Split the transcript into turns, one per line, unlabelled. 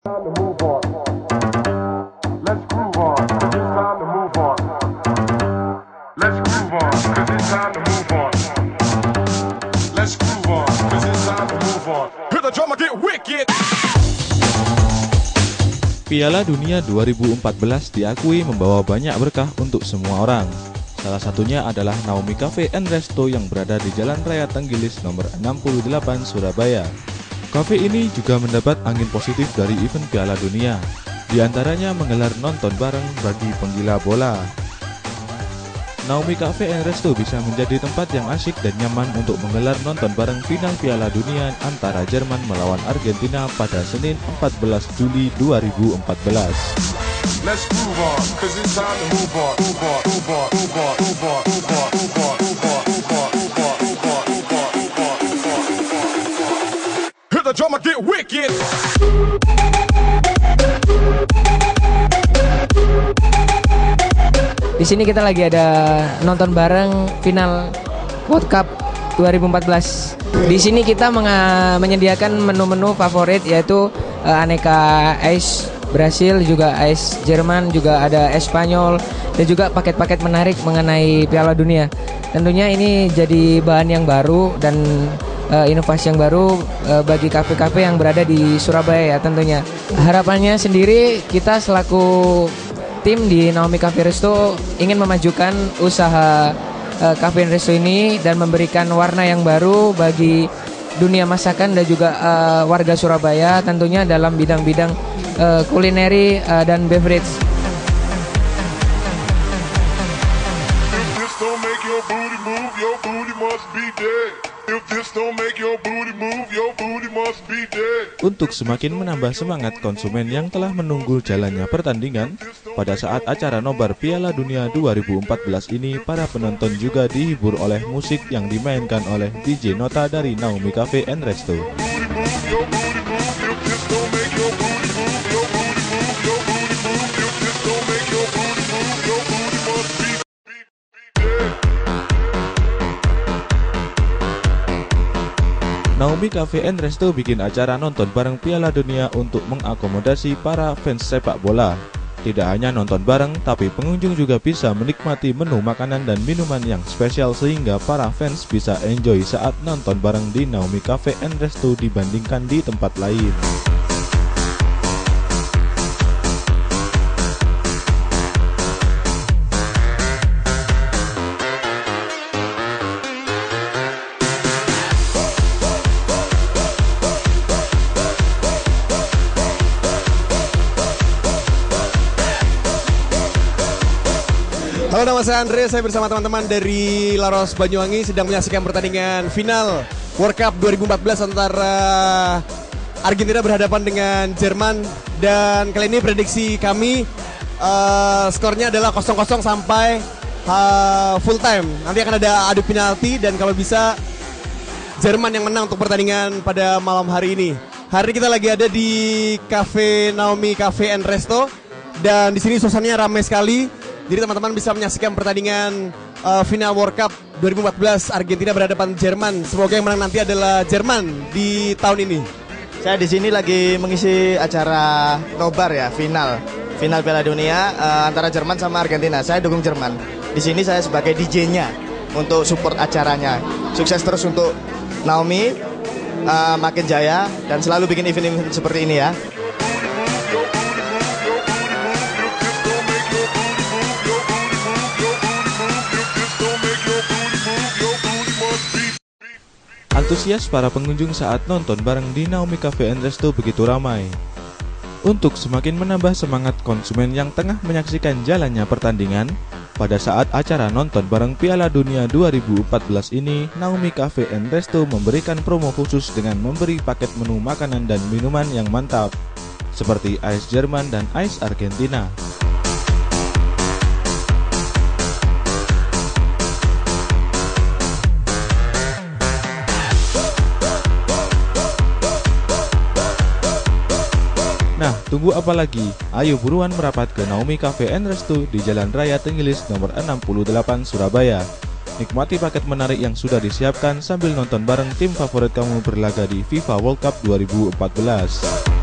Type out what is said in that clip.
Piala Dunia 2014 diakui membawa banyak berkah untuk semua orang. Salah satunya adalah Naomi Cafe and Resto yang berada di Jalan Raya Tenggilis nomor 68 Surabaya. Cafe ini juga mendapat angin positif dari event Piala Dunia, di antaranya menggelar nonton bareng bagi penggila bola. Naomi Cafe and Resto bisa menjadi tempat yang asyik dan nyaman untuk menggelar nonton bareng final Piala Dunia antara Jerman melawan Argentina pada Senin 14 Juli 2014. Let's move on, 'cause it's time to move on, move on, move on, move on, move on, move on, move on, move on, move on, move on, move on, move on, move on. Hit the drum and get wicked.
Di sini kita lagi ada nonton bareng final World Cup 2014. Di sini kita menyediakan menu-menu favorit yaitu aneka es Brasil, juga es Jerman, juga ada es Spanyol, dan juga paket-paket menarik mengenai Piala Dunia. Tentunya ini jadi bahan yang baru dan inovasi yang baru bagi kafe-kafe yang berada di Surabaya ya tentunya. Harapannya sendiri kita selaku tim di Naomi Cafe Resto ingin memajukan usaha Cafe and Resto ini dan memberikan warna yang baru bagi dunia masakan dan juga warga Surabaya tentunya dalam bidang-bidang kulineri dan beverage.
Untuk semakin menambah semangat konsumen yang telah menunggu jalannya pertandingan, pada saat acara nobar Piala Dunia 2014 ini, para penonton juga dihibur oleh musik yang dimainkan oleh DJ Nota dari Naomi Cafe and Resto. Naomi Cafe and Resto bikin acara nonton bareng Piala Dunia untuk mengakomodasi para fans sepak bola. Tidak hanya nonton bareng, tapi pengunjung juga bisa menikmati menu makanan dan minuman yang spesial sehingga para fans bisa enjoy saat nonton bareng di Naomi Cafe and Resto dibandingkan di tempat lain.
Halo, nama saya Andre, saya bersama teman-teman dari Laros Banyuwangi sedang menyaksikan pertandingan final World Cup 2014 antara Argentina berhadapan dengan Jerman. Dan kali ini prediksi kami skornya adalah 0-0 sampai full time. Nanti akan ada adu penalti dan kalau bisa Jerman yang menang untuk pertandingan pada malam hari ini. Hari ini kita lagi ada di Cafe Naomi Cafe and Resto dan di sini suasananya ramai sekali. Jadi teman-teman bisa menyaksikan pertandingan final World Cup 2014 Argentina berhadapan Jerman. Semoga yang menang nanti adalah Jerman di tahun ini.
Saya di sini lagi mengisi acara nobar ya, final Piala Dunia antara Jerman sama Argentina. Saya dukung Jerman. Di sini saya sebagai DJ-nya untuk support acaranya. Sukses terus untuk Naomi, makin jaya dan selalu bikin event-event seperti ini ya.
Antusias para pengunjung saat nonton bareng di Naomi Cafe and Resto begitu ramai. Untuk semakin menambah semangat konsumen yang tengah menyaksikan jalannya pertandingan, pada saat acara nonton bareng Piala Dunia 2014 ini, Naomi Cafe and Resto memberikan promo khusus dengan memberi paket menu makanan dan minuman yang mantap, seperti ais Jerman dan ais Argentina. Nah, tunggu apa lagi? Ayo buruan merapat ke Naomi Cafe and Resto di Jalan Raya Tenggilis nomor 68 Surabaya. Nikmati paket menarik yang sudah disiapkan sambil nonton bareng tim favorit kamu berlaga di FIFA World Cup 2014.